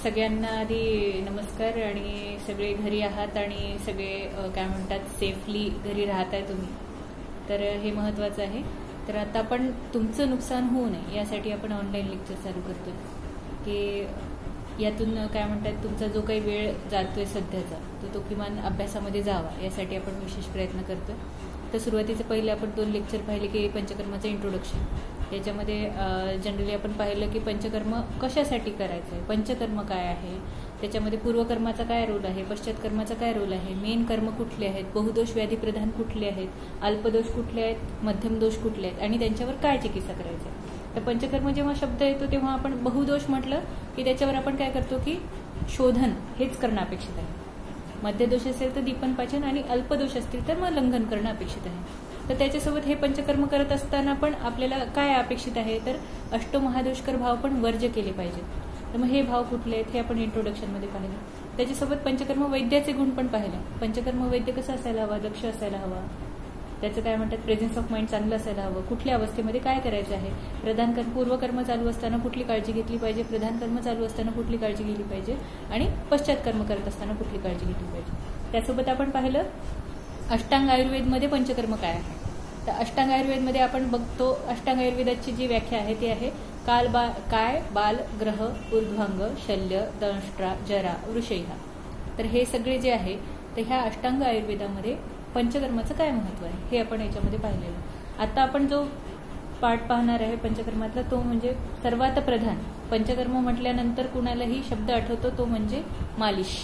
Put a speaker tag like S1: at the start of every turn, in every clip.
S1: सगळ्यांना आधी नमस्कार आणि सगळे घरी आहात आणि सगळे काय म्हणतात सेफली घरी राहताय तुम्ही, तर हे महत्त्वाचं आहे. तर आता आपण तुमचं नुकसान होऊ नये यासाठी आपण ऑनलाईन लेक्चर चालू करतोय की यातून काय म्हणतात तुमचा जो काही वेळ जातोय सध्याचा तो किमान अभ्यासामध्ये जावा यासाठी आपण विशेष प्रयत्न करतोय. तर सुरुवातीचं पहिले आपण 2 लेक्चर पाहिले की पंचकर्माचं इंट्रोडक्शन. याच्यामध्ये जनरली आपण पाहिलं की पंचकर्म कशासाठी करायचं आहे, पंचकर्म काय आहे, त्याच्यामध्ये पूर्वकर्माचा काय रोल आहे, पश्चातकर्माचा काय रोल आहे, मेन कर्म कुठले आहेत, बहुदोष व्याधीप्रधान कुठले आहेत, अल्पदोष कुठले आहेत, मध्यम दोष कुठले आहेत आणि त्यांच्यावर काय चिकित्सा करायची आहे. तर पंचकर्म जेव्हा शब्द येतो तेव्हा आपण बहुदोष म्हटलं की त्याच्यावर आपण काय करतो की शोधन हेच करणं अपेक्षित आहे. मध्यदोष असेल तर दीपन पाचन आणि अल्पदोष असतील तर मग लंघन करणं अपेक्षित आहे. तर त्याच्यासोबत हे पंचकर्म करत असताना पण आपल्याला काय अपेक्षित आहे तर अष्टमहादोषकर भाव पण वर्ज्य केले पाहिजेत. तर मग हे भाव कुठले आहेत हे आपण इंट्रोडक्शनमध्ये पाहिलं. त्याच्यासोबत पंचकर्म वैद्याचे गुण पण पाहिले. पंचकर्म वैद्य कसं असायला हवा, दक्ष असायला हवा, त्याचं काय म्हणतात प्रेझेन्स ऑफ माइंड चांगलं असायला हवं, कुठल्या अवस्थेमध्ये काय करायचं आहे, प्रधान कर्म पूर्वकर्म चालू असताना कुठली काळजी घेतली पाहिजे, प्रधान कर्म चालू असताना कुठली काळजी घेतली पाहिजे आणि पश्चात कर्म करत असताना कुठली काळजी घेतली पाहिजे. त्यासोबत आपण पाहिलं अष्टांग आयुर्वेदमध्ये पंचकर्म काय आहे. तर अष्टांग आयुर्वेदमध्ये आपण बघतो अष्टांग आयुर्वेदाची जी व्याख्या आहे ती आहे काय बाल ग्रह ऊर्ध्वांग शल्य दंष्ट्रा जरा वृषैहा. तर हे सगळे जे आहे तर ह्या अष्टांग आयुर्वेदामध्ये पंचकर्माचं काय महत्व आहे हे आपण याच्यामध्ये पाहिलेलं. आता आपण जो पाठ पाहणार आहे पंचकर्मातला तो म्हणजे सर्वात प्रधान. पंचकर्म म्हटल्यानंतर कुणालाही शब्द आठवतो तो म्हणजे मालिश.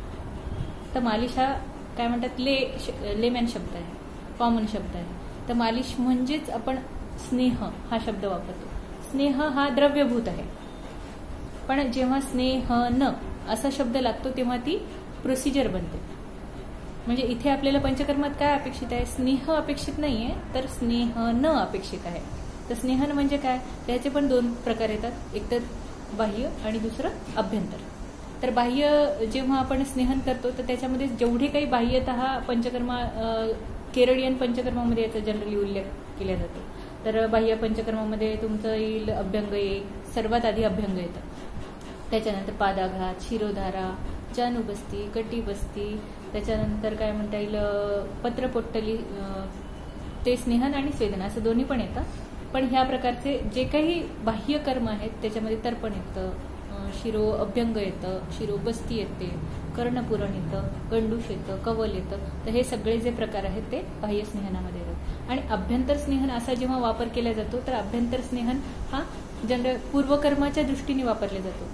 S1: तर मालिश हा काय म्हणतात लेमॅन शब्द आहे, कॉमन शब्द आहे. तर मालिश म्हणजेच आपण स्नेह हा शब्द वापरतो. स्नेह हा द्रव्यभूत आहे, पण जेव्हा स्नेह न असा शब्द लागतो तेव्हा ती प्रोसिजर बनते. म्हणजे इथे आपल्याला पंचकर्मात काय अपेक्षित आहे, स्नेह अपेक्षित नाहीये तर स्नेह न अपेक्षित आहे. तर स्नेहन म्हणजे काय, त्याचे पण 2 प्रकार येतात, एक तर बाह्य आणि दुसरं अभ्यंतर. तर बाह्य जेव्हा आपण स्नेहन करतो तर त्याच्यामध्ये जेवढे काही बाह्यतः पंचकर्मा केरळियन पंचकर्मामध्ये याचा जनरली उल्लेख केला जातो. तर बाह्य पंचकर्मामध्ये तुमचं येईल अभ्यंग येईल, सर्वात आधी अभ्यंग येतं. त्याच्यानंतर पादाघात, शिरोधारा, जानुबस्ती, कटीबस्ती, त्याच्यानंतर काय म्हणता येईल पत्रपोट्टली, ते स्नेहन आणि स्वेदन असं दोन्ही पण येतं. पण ह्या प्रकारचे जे काही बाह्य कर्म आहेत त्याच्यामध्ये तर्पण येतं, शिरो अभ्यंग येतं, शिरो बस्ती येते, कर्णपुरण येतं, गंडूश येतं, कवल येतं. तर हे सगळे जे प्रकार आहेत ते बाह्य स्नेहनामध्ये येतात. आणि अभ्यंतर स्नेहन असा जेव्हा वापर केला जातो तर अभ्यंतर स्नेहन हा जनरल पूर्वकर्माच्या दृष्टीने वापरला जातो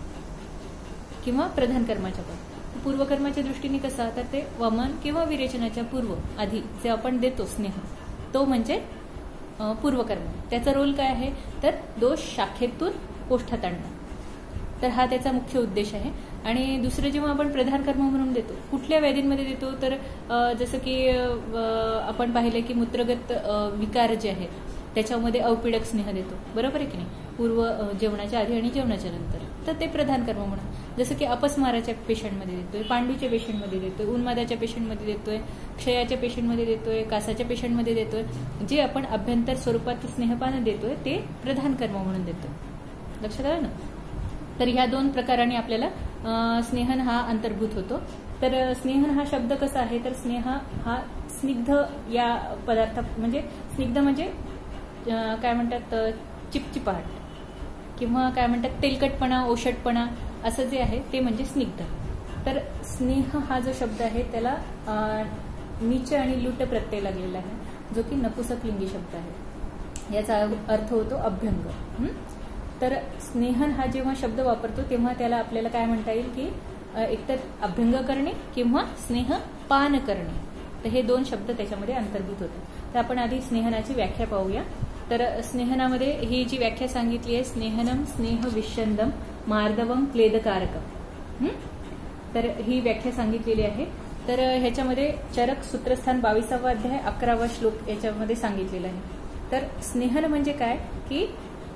S1: किंवा प्रधान कर्माच्या पण. पूर्वकर्माच्या दृष्टीने कसा तर ते वमन किंवा विरेचनाच्या पूर्व आधी जे आपण देतो स्नेह तो म्हणजे पूर्वकर्म. त्याचा रोल काय आहे तर दोष शाखेतून कोष्ठात आणणं. तर हा त्याचा मुख्य उद्देश आहे. आणि दुसरं जेव्हा आपण प्रधान कर्म म्हणून देतो कुठल्या व्याधींमध्ये देतो तर जसं की आपण पाहिलं की मूत्रगत विकार जे आहेत त्याच्यामध्ये अवपीडक स्नेह देतो, बरोबर आहे की नाही, पूर्व जेवणाच्या आधी आणि जेवणाच्या नंतर. तर ते प्रधान कर्म म्हणून. जसं की अपस्माराच्या पेशंटमध्ये देतोय, पांडूच्या पेशंटमध्ये देतोय, उन्मादाच्या पेशंटमध्ये देतोय, क्षयाच्या पेशंटमध्ये देतोय, कासाच्या पेशंटमध्ये देतोय. जे आपण अभ्यंतर स्वरूपात स्नेहपान देतोय ते प्रधान कर्म म्हणून देतोय. लक्षात आलं ना. तर ह्या 2 प्रकाराने आपल्याला स्नेहन हा अंतर्भूत होतो. तर स्नेहन हा शब्द कसा आहे तर स्नेह हा स्निग्ध या पदार्थात म्हणजे स्निग्ध म्हणजे काय म्हणतात चिपचिपाट किंवा काय म्हणतात तेलकटपणा ओषटपणा असं जे आहे ते म्हणजे स्निग्ध. तर स्नेह हा जो शब्द आहे त्याला नीच आणि लुट प्रत्यय लागलेला आहे जो की नपुसकलिंगी शब्द आहे. याचा अर्थ होतो अभ्यंग. तर स्नेहन हा जेव्हा शब्द वापरतो तेव्हा त्याला आपल्याला काय म्हणता येईल की एकतर अभ्यंग करणे किंवा स्नेह पान करणे. तर हे 2 शब्द त्याच्यामध्ये अंतर्भूत होतात. तर आपण आधी स्नेहनाची व्याख्या पाहूया. तर स्नेहनामध्ये ही जी व्याख्या सांगितली आहे स्नेहनम स्नेह विषंदम मार्दवम क्लेदकारकम. तर ही व्याख्या सांगितलेली आहे. तर ह्याच्यामध्ये चरक सूत्रस्थान 22वा अध्याय 11वा श्लोक याच्यामध्ये सांगितलेला आहे. तर स्नेहन म्हणजे काय की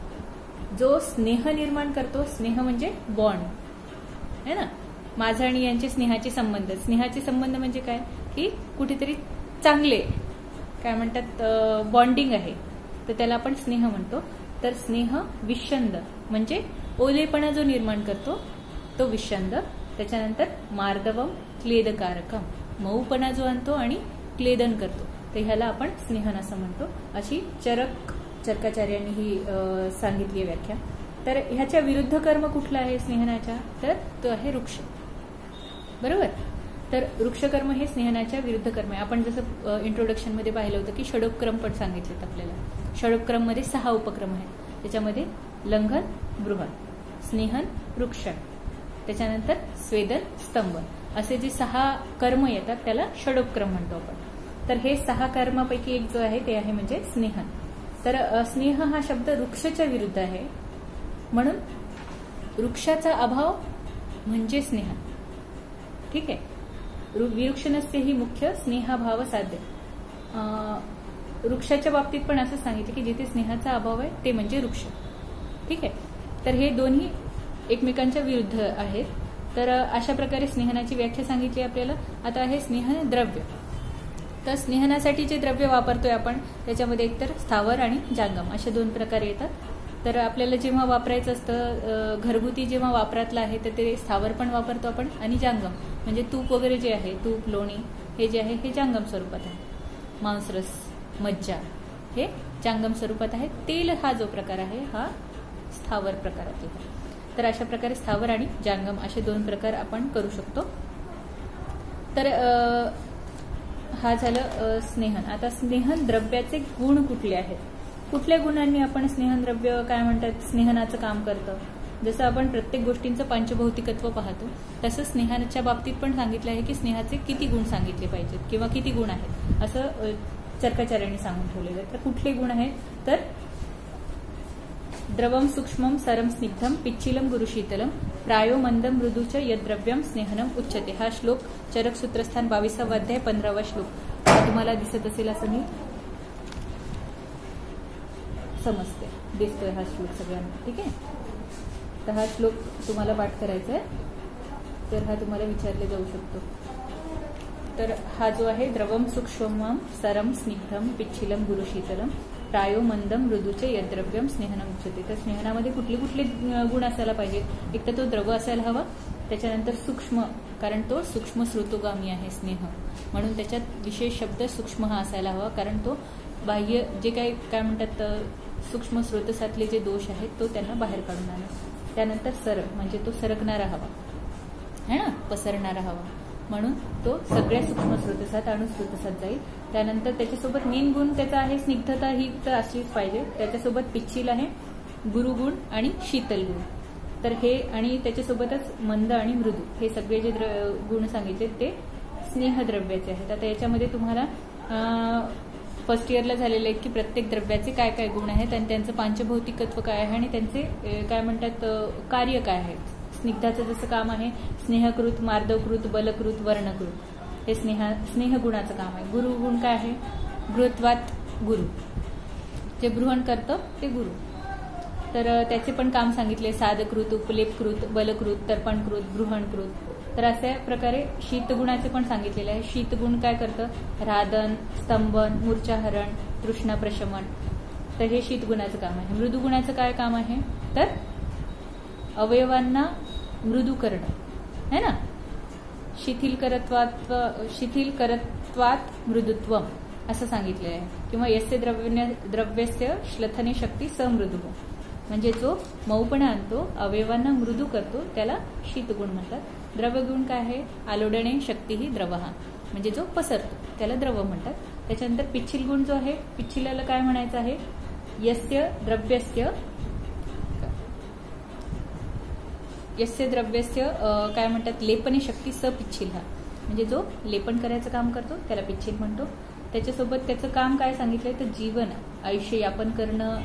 S1: जो स्नेह निर्माण करतो, स्नेह म्हणजे बॉन्ड है ना, माझा आणि यांचे स्नेहाचे संबंध. स्नेहाचे संबंध म्हणजे काय की कुठेतरी चांगले काय म्हणतात बॉन्डिंग आहे तर त्याला आपण स्नेह म्हणतो. तर स्नेह विषंद म्हणजे ओलेपणा जो निर्माण करतो तो विषंद. त्याच्यानंतर मार्दवम क्लेदकारकम, मऊपणा जो आणतो आणि क्लेदन करतो, तर ह्याला आपण स्नेहन असं म्हणतो. अशी चरकाचार्यांनी ही सांगितली व्याख्या. तर ह्याच्या विरुद्ध कर्म कुठला आहे स्नेहनाच्या, तर तो आहे वृक्ष. बरोबर. तर वृक्षकर्म हे स्नेहनाच्या विरुद्ध कर्म आहे. आपण जसं इंट्रोडक्शन मध्ये पाहिलं होतं की षडोपक्रम पण सांगितलेत आपल्याला. षडोपक्रम मध्ये 6 उपक्रम आहेत. त्याच्यामध्ये लंघन, बृहन, स्नेहन, वृक्षण, त्याच्यानंतर स्वेदन, स्तंभन, असे जे 6 कर्म येतात त्याला षडोपक्रम म्हणतो आपण. तर हे 6 कर्मापैकी एक जो आहे ते आहे म्हणजे स्नेहन. तर स्नेह हा शब्द वृक्षाच्या विरुद्ध आहे, म्हणून वृक्षाचा अभाव म्हणजे स्नेहन. ठीक आहे. विवृक्षणस्य ही मुख्य स्नेहाभाव साध्य. वृक्षाच्या बाबतीत पण असं सांगितलं की जिथे स्नेहाचा अभाव आहे ते म्हणजे वृक्ष. ठीक आहे. तर हे दोन्ही एकमेकांच्या विरुद्ध आहेत. तर अशा प्रकारे स्नेहनाची व्याख्या सांगितली आपल्याला. आता आहे स्नेहन द्रव्य. तर स्नेहनासाठी जे द्रव्य वापरतोय आपण त्याच्यामध्ये एकतर स्थावर आणि जांगम असे 2 प्रकार येतात. तर आपल्याला जेव्हा वापरायचं असतं घरगुती जेव्हा वापरातलं आहे तर ते स्थावर पण वापरतो आपण, आणि जांगम म्हणजे तूप वगैरे जे आहे, तूप, लोणी हे जे आहे हे जांगम स्वरूपात आहे. मांसरस, मज्जा हे जांगम स्वरूपात आहे. तेल हा जो प्रकार आहे हा स्थावर प्रकारात येतो. तर अशा प्रकारे स्थावर आणि जांगम असे 2 प्रकार आपण करू शकतो. तर हा झालं स्नेहन. आता स्नेहन द्रव्याचे गुण कुठले आहेत, कुठल्या गुणांनी आपण स्नेहन द्रव्य काय म्हणतात स्नेहनाचं काम करतं. जसं आपण प्रत्येक गोष्टींचं पंचभौतिकत्व पाहतो तसं स्नेहाच्या बाबतीत पण सांगितलं आहे की स्नेहाचे किती गुण सांगितले पाहिजेत किंवा किती गुण आहेत असं चरकाचार्यांनी सांगून ठेवलेलं आहे. तर कुठले गुण आहेत, तर द्रवम सूक्ष्मम सरम स्निग्धम पिच्छिलम गुरुशीतलम प्रायो मंदम मृदूच यद्रव्यम स्नेहनम उच्चते. हा श्लोक चरक सूत्रस्थान 22वा अध्याय 15वा श्लोक तुम्हाला दिसत असेल असं मी समजते, दिसतोय हा श्लोक सगळ्यांना. ठीक आहे. तर हा श्लोक तुम्हाला पाठ करायचा आहे, तर हा तुम्हाला विचारले जाऊ शकतो. तर हा जो आहे द्रवम सूक्ष्मम सरम स्निग्धम पिच्छिलम गुरुशीतलम प्रायो मंदम मृदूचे यद्रव्यम स्नेहनम उच्चते. तर स्नेहनामध्ये कुठले कुठले गुण असायला पाहिजेत, एक तर तो द्रव असायला हवा, त्याच्यानंतर सूक्ष्म कारण तो सूक्ष्म स्रोतोगामी आहे स्नेह, म्हणून त्याच्यात विशेष शब्द सूक्ष्म हा असायला हवा, कारण तो बाह्य जे काय म्हणतात सूक्ष्म स्रोतसातले जे दोष आहेत तो त्यांना बाहेर काढून आणा. त्यानंतर सर म्हणजे तो सरकणारा हवा है ना, पसरणारा हवा, म्हणून तो सगळ्या सूक्ष्म स्रोतसात अणुस्रोतसात जाईल. त्यानंतर त्याच्यासोबत मेन गुण त्याचा आहे स्निग्धता, ही तर असलीच पाहिजे. त्याच्यासोबत पिच्छील आहे, गुरुगुण आणि शीतल गुण. तर हे आणि त्याच्यासोबतच मंद आणि मृदू हे सगळे जे गुण सांगितले ते स्नेहद्रव्याचे आहेत. आता याच्यामध्ये तुम्हाला फर्स्ट इयरला झालेले आहेत की प्रत्येक द्रव्याचे काय काय गुण आहेत आणि त्यांचं पांचभौतिकत्व काय आहे आणि त्यांचे काय म्हणतात कार्य काय आहे. स्निग्धाचं जसं काम आहे स्नेहकृत, मार्दवकृत, बलकृत, वर्णकृत, हे स्नेहगुणाचं काम आहे. गुरुगुण काय आहे, गृहत्वात गुरु, जे गृहण करतं ते गुरु. तर त्याचे पण काम सांगितले साधकृत, उपलेपकृत, बलकृत, तर्पणकृत, गृहणकृत. तर अशा प्रकारे शीतगुणाचे पण सांगितलेले आहे. शीतगुण काय करतं, राधन, स्तंभन, मूर्छाहरण, तृष्णा प्रशमन. तर हे शीतगुणाचं काम आहे. मृदुगुणाचं काय काम आहे, तर अवयवांना मृदू करणं है ना, शिथिल करत्वात मृदुत्वम असं सांगितलेलं आहे. किंवा यस्य द्रव्यस्य श्लथने शक्ती समृदू, म्हणजे जो मऊपणा आणतो अवयवांना मृदू करतो त्याला शीतगुण म्हणतात. द्रवगुण काय आहे, आलोडणे शक्ती ही द्रवहा, म्हणजे जो पसरतो त्याला द्रव म्हणतात. त्याच्यानंतर पिच्छिल गुण जो आहे, पिच्छिलाला काय म्हणायचं आहे, यस्य द्रव्यस्य काय म्हणतात लेपने शक्ती पिच्छिल हा, म्हणजे जो लेपन करायचं काम करतो त्याला पिच्छिल म्हणतो. त्याच्यासोबत त्याचं काम काय सांगितलंय, तर जीवन आयुष्य यापन करणं,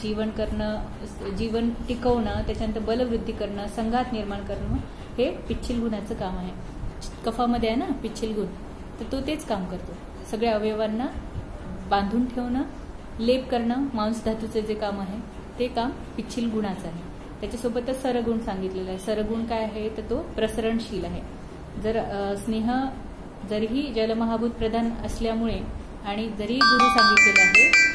S1: जीवन टिकवणं, त्याच्यानंतर बलवृद्धी करणं, संघात निर्माण करणं, हे पिच्छिल गुणाचं काम आहे. कफामध्ये आहे ना पिच्छिल गुण, तर तो तेच काम करतो. सगळ्या अवयवांना बांधून ठेवणं, लेप करणं, मांस धातूचं जे काम आहे ते काम पिच्छिल गुणाचं आहे. त्याच्यासोबतच सरगुण सांगितलेला आहे. सरगुण काय आहे, तर तो प्रसरणशील आहे. जर स्नेह जरीही जलमहाभूत प्रधान असल्यामुळे आणि जरी गुरु सांगितलेलं आहे